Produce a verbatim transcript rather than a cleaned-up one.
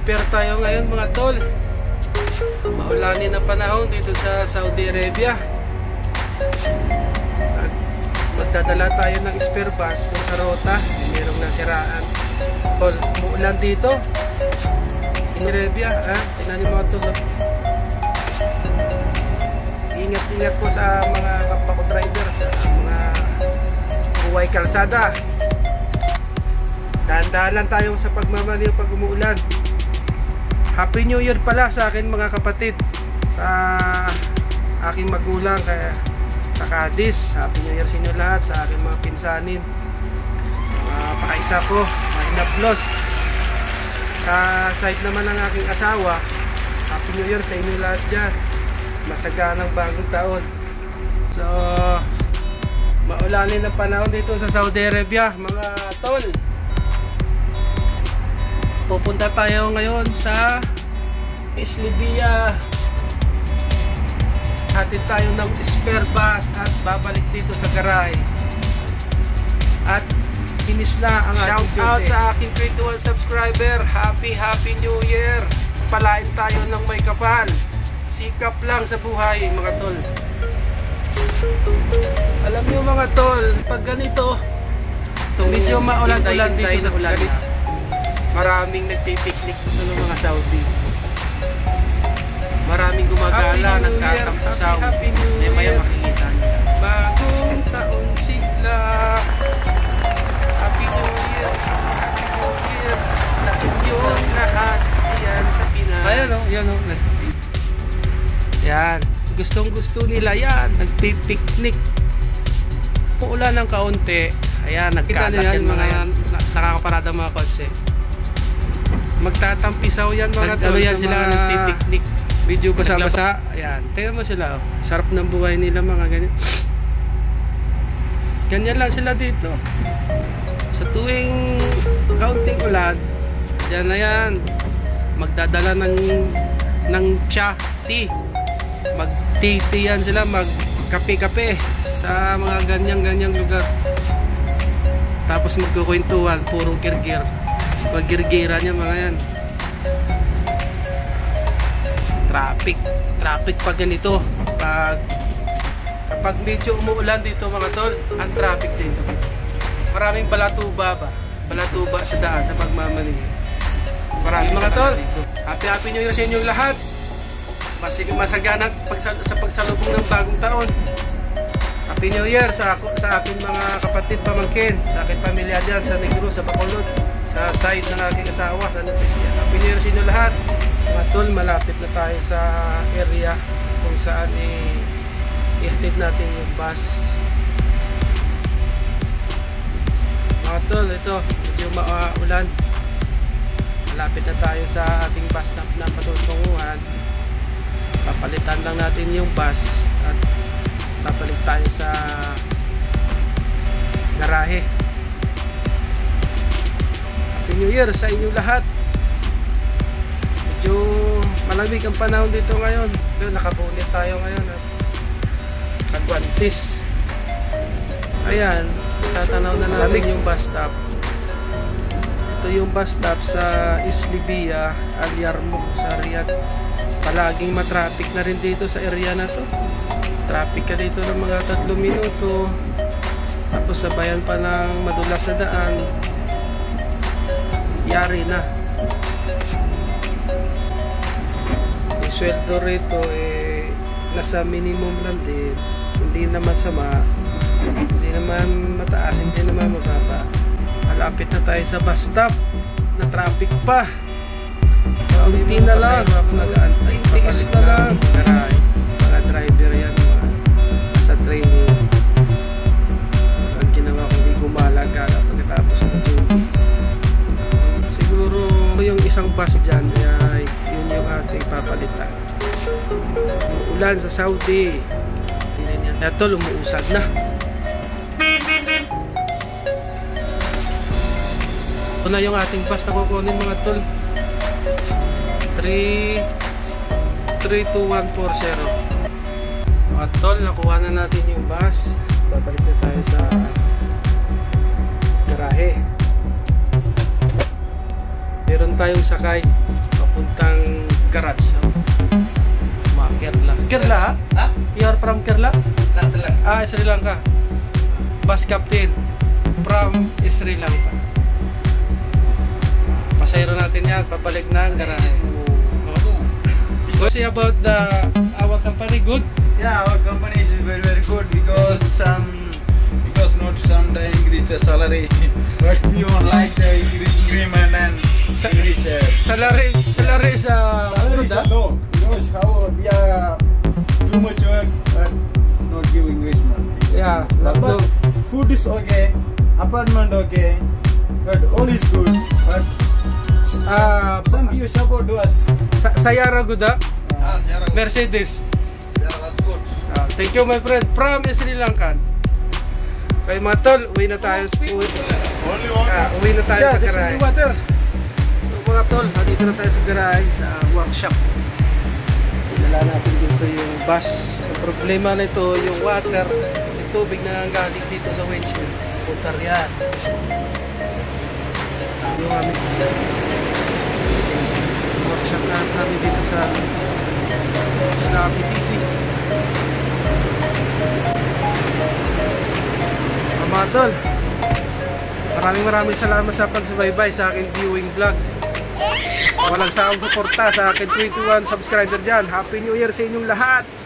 Prepare tayo ngayon mga tol. Maulanin na panahon dito sa Saudi Arabia. At magdadala tayo ng spare bus kung sa rota mayroong nasiraan. Tol, muulan dito in Arabia, ha? Tingnan niyo mga tol. Ingat-ingat po sa mga kapwa ko driver, sa mga buhay kalsada. Dahan-dahan lang tayo sa pagmamaniw pag umuulan. Happy New Year pala sa akin mga kapatid, sa aking magulang, kaya sa Cadiz. Happy New Year sa inyo lahat, sa aking mga pinsanin, mga pakaisa ko, mga inaplos. Sa side naman ng aking asawa, Happy New Year sa inyo lahat dyan. Masaganang bagong taon. So, maulanin ang panahon dito sa Saudi Arabia mga tol. Pupunta tayo ngayon sa Islibia. Hatid tayo ng spare bus at babalik dito sa garahe. At finish na ang shout out sa aking twenty-one subscriber. Happy Happy New Year. Palain tayo ng may kapal. Sikap lang sa buhay mga tol. Alam niyo mga tol, pag ganito medyo maulan-ulan dito sa ulan, maraming nagpipiknik dito ng mga Saudi. Maraming gumagala, nagtatampisaw. May maya makikita niyo. Bagong taon sigla. Happy New Year. Happy New Year. Sa inyong lahat. Yan sa Pinas. Ayan o, yan o. Yan. Gustong gusto nila yan. Nagpipiknik. Uulan ng kaunti. Ayan, nagkalat yan mga yan. Nakakaparada mga kotse. Magtatampisaw yan mga tol. Ano yan sila, mga nagpipiknik. Video basa-basa. Ayan, tingnan mo sila. Oh. Sarap ng buhay nila mga ganyan. Ganyan lang sila dito. Sa tuwing kaunting ulan, dyan na yan. Magdadala ng ng cha, tea. Mag-tea yan sila. Mag-kape-kape sa mga ganyang-ganyang lugar. Tapos magkukwentuhan. Puro girgir. Pag-girgiran niya mga yan. Traffic. Traffic pag ganito. Pag kapag medyo umuulan dito mga tol, ang traffic dito. Maraming balatuba pa. Balatuba sa daan sa pagmamanig. Maraming mga tol. Happy Happy New Year sa inyong lahat. Masig masaganang pagsal sa pagsalubong ng bagong taon. Happy New Year sa ako, sa aking mga kapatid pamangkin, sa aking pamilya dyan sa Negros, sa Bacolod, sa side ng aking asawa, sa Nupesia. Happy New Year sa inyo lahat. Mga tol, malapit na tayo sa area kung saan i-ihatid natin yung bus. Mga tol, ito, medyo maulan. Malapit na tayo sa ating bus stop na patutunguhan. Papalitan lang natin yung bus at babalik tayo sa garahe. Happy New Year sa inyo lahat. Medyo malamig ang panahon dito ngayon. Nakabunit tayo ngayon at nagwantis. Ayan, tatanaw na natin yung bus stop. Ito yung bus stop sa Islibia, Al Yarmouk sa Riyadh. Palaging matraffic na rin dito sa area na to. Traffic ka dito ng mga tatlong minuto. Tapos sabayan pa ng madulas na daan. Yari na. Yung sweldo rito eh nasa minimum lang din. Hindi naman sama. Hindi naman mataas, hindi naman mababa. Malapit na tayo sa bus stop. Na traffic pa. Hindi na lang. Nag-aantay. Tiis na lang. Karay. Mga driver yan. Sa training. Ang ginawa ko, hindi gumalaga pagkatapos na duty. Siguro yung isang bus dyan ay yun yung ating papalitan. Yung ulan sa Saudi. Ito lumuusad na. Ito na yung ating bus na kukunin mga tol. three two one four zero. Mga tol, nakuha na natin yung bus. Babalik na tayo sa garahe. Meron tayong sakay. puntang garage. So, mga Kerala. Kerala? Ha? You are from Kerala? Lang Sri Lanka. Ah, Sri Lanka. Bus captain from Sri Lanka. Pasayro natin yan, papalik ng garahe. So, say about the our company, good? Yeah, our company is very very good because some because not some they increase the salary, but we don't like the increment and Sa- increase the Salary, salary sa salary is low because how we are too much work but not give increment. Yeah, But, but food is okay, apartment okay, but all is good. But ah, some few support to us. sa- Sayara good ah? Ah, secara Mercedes. secara was good. Ah, thank you my friend from Sri Lankan. Kay mga tol, uwi na tayo. Uwi, Only one. ah, uwi na tayo Yeah, sa just garahe. only water. So mga tol, nandito na tayo sa garahe sa workshop. Dinala natin dito yung bus. Ang problema nito yung water, yung tubig na galing dito sa windshield. Putar yan. Yung aming workshop na namin dito sa sa P T C. Mga tol, maraming maraming salamat sa pagsubaybay sa aking viewing vlog. Walang sawang suporta sa akin twenty-one subscriber dyan. Happy New Year sa inyong lahat!